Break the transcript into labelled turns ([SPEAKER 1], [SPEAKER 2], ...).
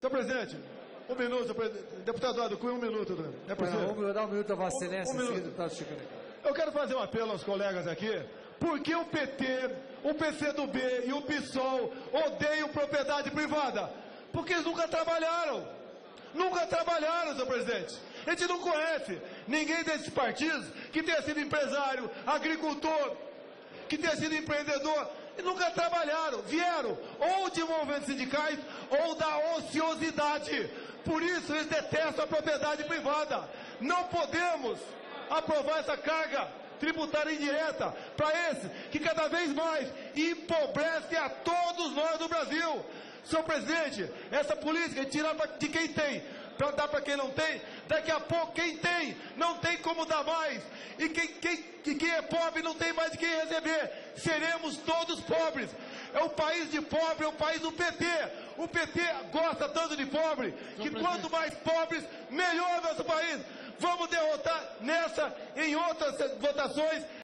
[SPEAKER 1] Senhor presidente, um minuto, senhor presidente. Deputado Eduardo Cunha, um minuto. É possível?
[SPEAKER 2] Vamos dar um minuto a Vossa Excelência,
[SPEAKER 1] minuto.
[SPEAKER 2] deputado Chico Alencar.
[SPEAKER 1] Eu quero fazer um apelo aos colegas aqui. Por que o PT, o PCdoB e o PSOL odeiam propriedade privada? Porque eles nunca trabalharam. Nunca trabalharam, senhor presidente. A gente não conhece ninguém desses partidos que tenha sido empresário, agricultor, que tenha sido empreendedor, e nunca trabalharam. Vieram ou de movimentos sindicais ou da ociosidade. Por isso eles detestam a propriedade privada. Não podemos aprovar essa carga tributária indireta para esse que cada vez mais empobrece a todos nós do Brasil. Senhor presidente, essa política é tirar de quem tem para dar para quem não tem. Daqui a pouco quem tem não tem como dar mais, e quem é pobre não tem mais de quem receber. Seremos todos pobres. É um país de pobre, é um país do PT. O PT gosta tanto de pobre que quanto mais pobres, melhor nosso país. Vamos derrotar nessa, em outras votações.